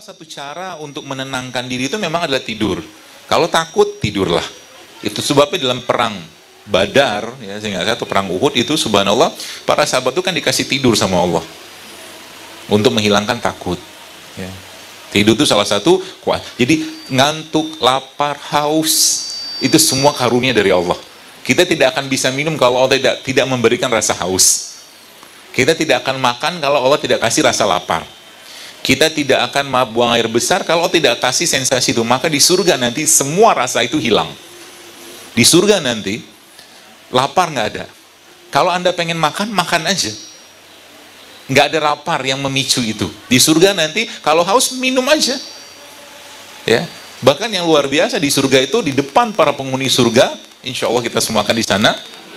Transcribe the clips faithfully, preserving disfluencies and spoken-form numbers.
satu cara untuk menenangkan diri itu memang adalah tidur. Kalau takut, tidurlah. Itu sebabnya dalam perang Badar, ya, sehingga satu perang Uhud itu subhanallah, para sahabat itu kan dikasih tidur sama Allah untuk menghilangkan takut. Ya. Tidur itu salah satu kuat. Jadi ngantuk, lapar, haus, itu semua karunia dari Allah. Kita tidak akan bisa minum kalau Allah tidak, tidak memberikan rasa haus. Kita tidak akan makan kalau Allah tidak kasih rasa lapar. Kita tidak akan buang air besar kalau Allah tidak kasih sensasi itu. Maka di surga nanti semua rasa itu hilang. Di surga nanti lapar nggak ada. Kalau Anda pengen makan, makan aja. Nggak ada lapar yang memicu itu. Di surga nanti kalau haus minum aja. Ya, bahkan yang luar biasa di surga itu di depan para penghuni surga, insya Allah kita semua akan di sana.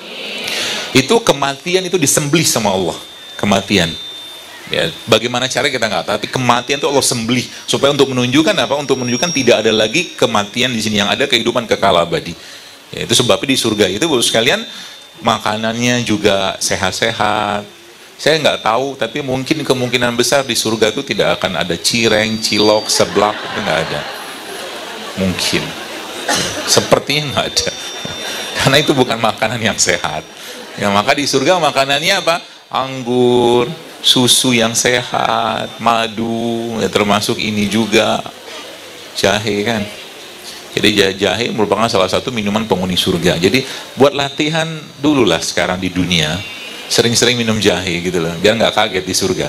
Itu kematian itu disembelih sama Allah. Kematian. Ya, bagaimana cara kita nggak tahu. Tapi kematian itu Allah sembelih supaya untuk menunjukkan apa? Untuk menunjukkan tidak ada lagi kematian di sini, yang ada kehidupan kekal abadi. Ya, itu sebabnya di surga itu Bapak sekalian makanannya juga sehat-sehat. Saya nggak tahu, tapi mungkin kemungkinan besar di surga itu tidak akan ada cireng, cilok, seblak, itu nggak ada. Mungkin. Sepertinya nggak ada. Karena itu bukan makanan yang sehat. Ya, maka di surga makanannya apa? Anggur, susu yang sehat, madu, ya termasuk ini juga jahe kan. Jadi jahe merupakan salah satu minuman penghuni surga. Jadi buat latihan dulu lah sekarang di dunia, sering-sering minum jahe gitu loh, biar nggak kaget di surga.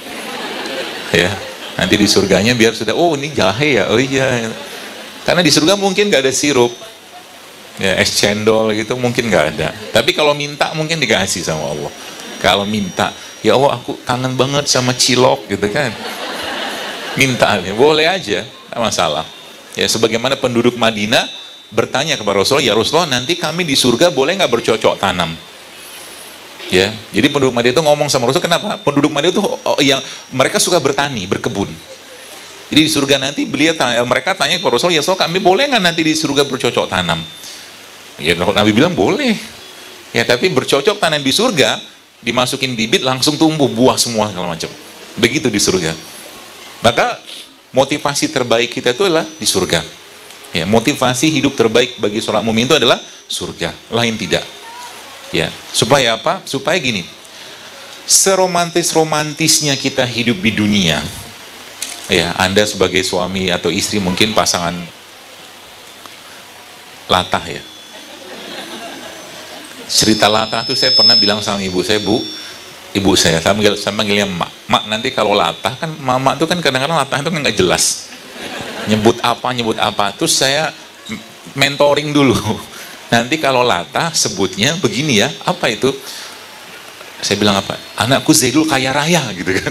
Ya, nanti di surganya biar sudah, oh ini jahe ya, oh iya. Karena di surga mungkin nggak ada sirup, ya es cendol gitu mungkin nggak ada. Tapi kalau minta mungkin dikasih sama Allah. Kalau minta, ya Allah aku kangen banget sama cilok gitu kan, minta, boleh aja, nggak masalah. Ya, sebagaimana penduduk Madinah bertanya kepada Rasulullah, ya Rasulullah nanti kami di surga boleh nggak bercocok tanam? Ya, jadi penduduk Madinah itu ngomong sama Rasul, kenapa? Penduduk Madinah itu oh, yang mereka suka bertani, berkebun. Jadi di surga nanti beliau tanya, mereka tanya kepada Rasul, ya Rasul kami boleh nggak nanti di surga bercocok tanam? Ya Nabi bilang boleh. Ya tapi bercocok tanam di surga, dimasukin bibit langsung tumbuh buah semua segala macam. Begitu di surga. Maka motivasi terbaik kita itu adalah di surga. Ya, motivasi hidup terbaik bagi seorang mukmin itu adalah surga, lain tidak. Ya, supaya apa? Supaya gini. Seromantis-romantisnya kita hidup di dunia. Ya, Anda sebagai suami atau istri mungkin pasangan latah ya. Cerita latah itu saya pernah bilang sama ibu saya, Bu, ibu saya, saya manggil, saya manggilnya mak. Mak nanti kalau latah kan, mama itu kan kadang-kadang latah itu kan nggak jelas. Nyebut apa, nyebut apa. Terus saya mentoring dulu. Nanti kalau latah sebutnya begini ya, apa itu? Saya bilang apa? Anakku Zaidul kaya raya gitu kan.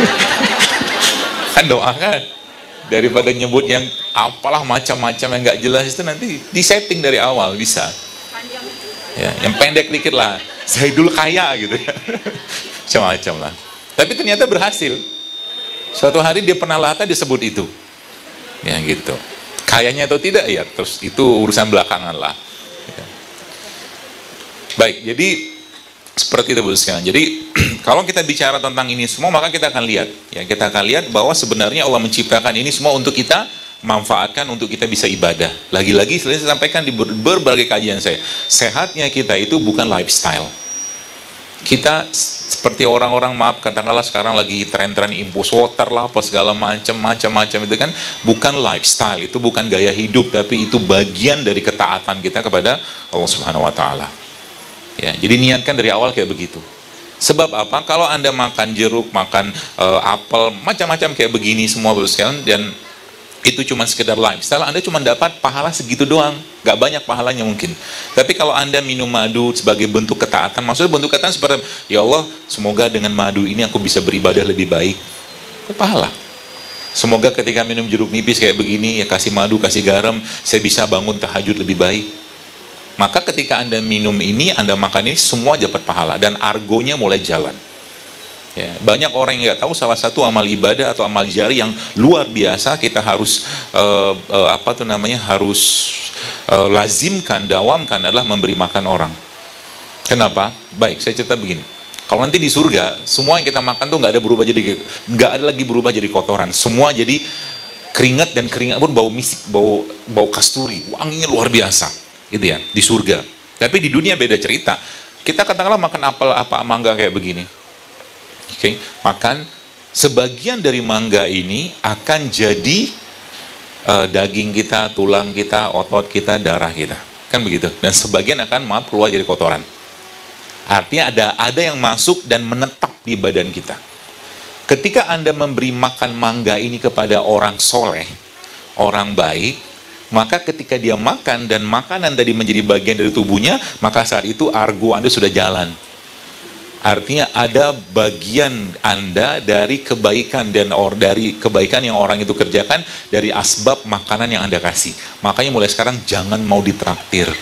Kan doa kan. Daripada nyebut yang apalah macam-macam yang nggak jelas itu nanti disetting dari awal bisa. Ya, yang pendek dikit lah, Zaidul kaya gitu ya, macam-macam lah. Tapi ternyata berhasil. Suatu hari dia pernah latah disebut itu, ya gitu. Kayanya atau tidak ya, terus itu urusan belakangan lah. Ya. Baik, jadi seperti itu Bu sekalian. Jadi kalau kita bicara tentang ini semua, maka kita akan lihat, ya kita akan lihat bahwa sebenarnya Allah menciptakan ini semua untuk kita manfaatkan, untuk kita bisa ibadah. Lagi-lagi saya sampaikan di berbagai kajian saya, sehatnya kita itu bukan lifestyle. Kita seperti orang-orang, maaf katakanlah sekarang lagi tren-tren impulse water lah, apa segala macam macam-macam itu kan bukan lifestyle, itu bukan gaya hidup, tapi itu bagian dari ketaatan kita kepada Allah Subhanahu Wa Taala. Ya, jadi niatkan dari awal kayak begitu. Sebab apa? Kalau Anda makan jeruk, makan uh, apel, macam-macam kayak begini semua sekalian, dan itu cuma sekedar lifestyle, Anda cuma dapat pahala segitu doang, gak banyak pahalanya mungkin. Tapi kalau Anda minum madu sebagai bentuk ketaatan, maksudnya bentuk ketaatan seperti, ya Allah, semoga dengan madu ini aku bisa beribadah lebih baik, itu pahala. Semoga ketika minum jeruk nipis kayak begini, ya kasih madu, kasih garam, saya bisa bangun tahajud lebih baik. Maka ketika Anda minum ini, Anda makan ini, semua dapat pahala, dan argonya mulai jalan. Ya, banyak orang yang nggak tahu salah satu amal ibadah atau amal jari yang luar biasa kita harus uh, uh, apa tuh namanya harus uh, lazimkan, dawamkan adalah memberi makan orang. Kenapa? Baik, saya cerita begini. Kalau nanti di surga semua yang kita makan tuh nggak ada berubah jadi nggak ada lagi berubah jadi kotoran. Semua jadi Keringat dan keringat pun bau misik, bau bau kasturi, wanginya luar biasa, gitu ya, di surga. Tapi di dunia beda cerita. Kita katakanlah makan apel apa mangga kayak begini. Oke, okay? Makan sebagian dari mangga ini akan jadi uh, daging kita, tulang kita, otot kita, darah kita. Kan begitu. Dan sebagian akan maaf keluar jadi kotoran. Artinya ada ada yang masuk dan menetap di badan kita. Ketika Anda memberi makan mangga ini kepada orang soleh, orang baik, maka ketika dia makan dan makanan tadi menjadi bagian dari tubuhnya, maka saat itu argo Anda sudah jalan. Artinya ada bagian Anda dari kebaikan dan or dari kebaikan yang orang itu kerjakan dari asbab makanan yang Anda kasih. Makanya mulai sekarang jangan mau ditraktir.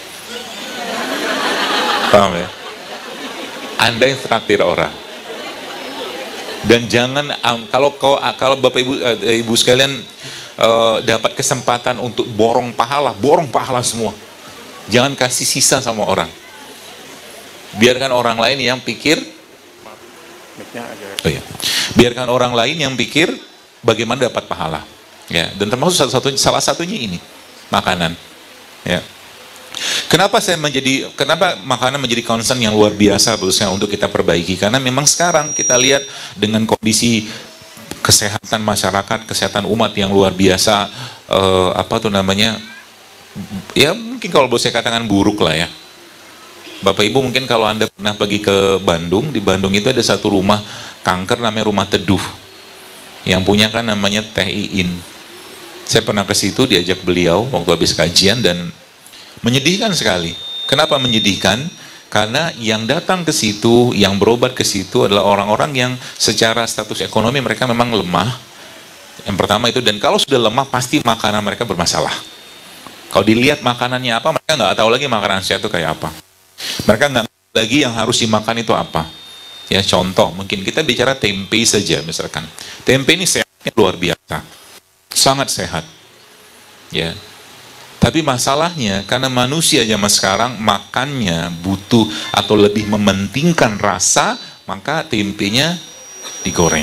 Paham ya? Anda yang traktir orang. Dan jangan kalau kalau Bapak Ibu Ibu sekalian uh, dapat kesempatan untuk borong pahala, borong pahala semua. Jangan kasih sisa sama orang. Biarkan orang lain yang pikir, oh iya. biarkan orang lain yang pikir bagaimana dapat pahala. Ya, dan termasuk satu -satunya, salah satunya ini makanan. Ya. Kenapa saya menjadi, kenapa makanan menjadi concern yang luar biasa khususnya untuk kita perbaiki? Karena memang sekarang kita lihat dengan kondisi kesehatan masyarakat, kesehatan umat yang luar biasa, eh, apa tuh namanya? Ya mungkin kalau boleh saya katakan buruk lah ya. Bapak Ibu mungkin kalau Anda pernah pergi ke Bandung, di Bandung itu ada satu rumah kanker namanya Rumah Teduh. Yang punya kan namanya Teh Iin. Saya pernah ke situ diajak beliau waktu habis kajian dan menyedihkan sekali. Kenapa menyedihkan? Karena yang datang ke situ, yang berobat ke situ adalah orang-orang yang secara status ekonomi mereka memang lemah. Yang pertama itu, dan kalau sudah lemah pasti makanan mereka bermasalah. Kalau dilihat makanannya apa, mereka nggak tahu lagi makanan sehat itu kayak apa. Mereka nggak tahu lagi yang harus dimakan itu apa. Ya contoh, mungkin kita bicara tempe saja misalkan. Tempe ini sehatnya luar biasa, sangat sehat. Ya. Tapi masalahnya karena manusia zaman sekarang makannya butuh atau lebih mementingkan rasa, maka tempenya digoreng.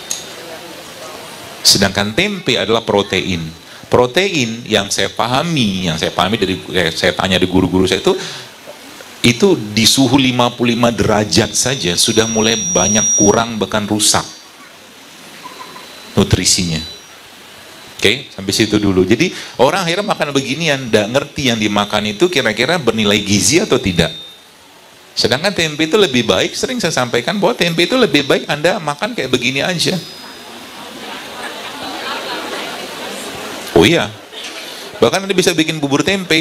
Sedangkan tempe adalah protein. Protein yang saya pahami, yang saya pahami dari saya tanya di guru-guru saya itu, itu di suhu lima puluh lima derajat saja sudah mulai banyak kurang bahkan rusak nutrisinya. Oke, okay, sampai situ dulu. Jadi orang akhirnya makan beginian, tidak ngerti yang dimakan itu kira-kira bernilai gizi atau tidak. Sedangkan tempe itu lebih baik, sering saya sampaikan bahwa tempe itu lebih baik Anda makan kayak begini aja. Oh iya, bahkan Anda bisa bikin bubur tempe.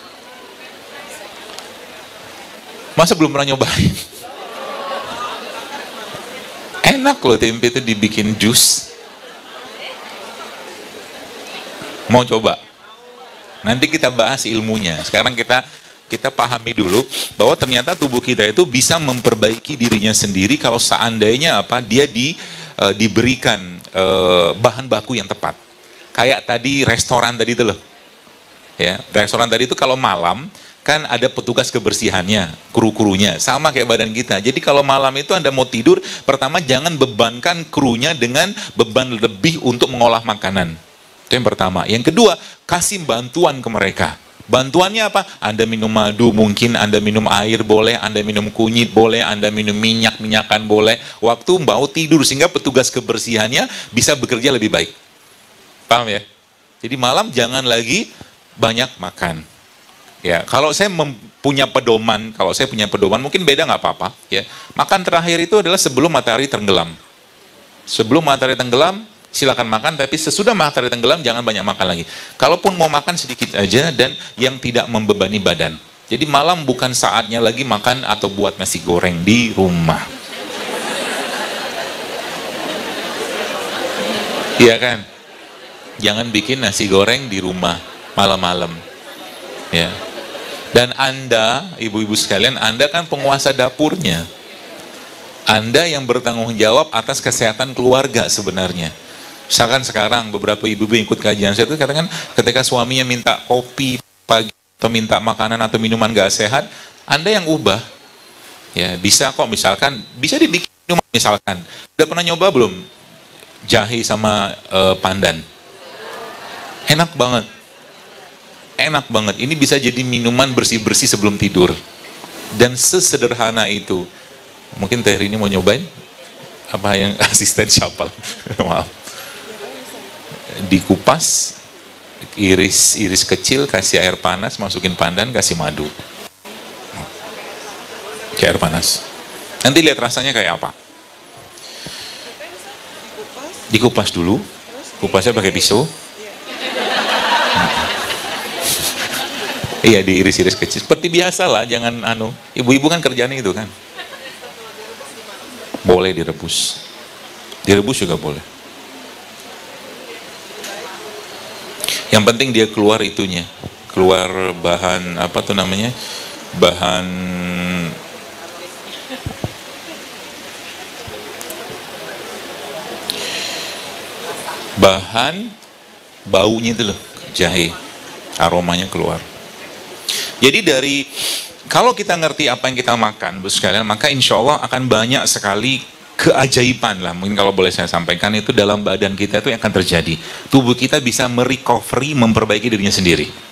Masa belum pernah nyobain? Enak loh tempe itu dibikin jus. Mau coba? Nanti kita bahas ilmunya. Sekarang kita kita pahami dulu bahwa ternyata tubuh kita itu bisa memperbaiki dirinya sendiri kalau seandainya apa dia di e, diberikan e, bahan baku yang tepat. Kayak tadi restoran tadi itu loh. Ya, restoran tadi itu kalau malam kan ada petugas kebersihannya, kru-krunya, sama kayak badan kita. Jadi kalau malam itu Anda mau tidur, pertama jangan bebankan krunya dengan beban lebih untuk mengolah makanan. Itu yang pertama. Yang kedua, kasih bantuan ke mereka. Bantuannya apa? Anda minum madu, mungkin Anda minum air boleh, Anda minum kunyit boleh, Anda minum minyak-minyakan boleh. Waktu mau tidur, sehingga petugas kebersihannya bisa bekerja lebih baik. Paham ya? Jadi malam jangan lagi banyak makan. Ya, kalau saya punya pedoman, kalau saya punya pedoman, mungkin beda nggak apa-apa. Ya, makan terakhir itu adalah sebelum matahari tenggelam. Sebelum matahari tenggelam, silakan makan, tapi sesudah matahari tenggelam jangan banyak makan lagi. Kalaupun mau makan sedikit aja dan yang tidak membebani badan. Jadi malam bukan saatnya lagi makan atau buat nasi goreng di rumah. Iya kan? Jangan bikin nasi goreng di rumah malam-malam. Ya. Dan Anda, ibu-ibu sekalian, Anda kan penguasa dapurnya. Anda yang bertanggung jawab atas kesehatan keluarga sebenarnya. Misalkan sekarang beberapa ibu-ibu yang ikut kajian saya itu katakan ketika suaminya minta kopi pagi atau minta makanan atau minuman gak sehat, Anda yang ubah. Ya, bisa kok misalkan, bisa dibikin minuman misalkan. Udah pernah nyoba belum? Jahe sama e, pandan. Enak banget. Enak banget. Ini bisa jadi minuman bersih-bersih sebelum tidur. Dan sesederhana itu. Mungkin Teh Rini mau nyobain? Apa yang asisten siapa? Maaf. Dikupas, iris iris kecil, kasih air panas, masukin pandan, kasih madu. Kayak air panas. Nanti lihat rasanya kayak apa. Dikupas dulu. Kupasnya pakai pisau. Iya, diiris-iris kecil. Seperti biasa lah, jangan anu. Ibu-ibu kan kerjanya itu kan. Boleh direbus. Direbus juga boleh. Yang penting dia keluar itunya. Keluar bahan, apa tuh namanya? Bahan bahan baunya itu loh, jahe. Aromanya keluar. Jadi dari, kalau kita ngerti apa yang kita makan, Bu sekalian, maka insya Allah akan banyak sekali keajaiban lah. Mungkin kalau boleh saya sampaikan itu dalam badan kita itu yang akan terjadi. Tubuh kita bisa merecovery, memperbaiki dirinya sendiri.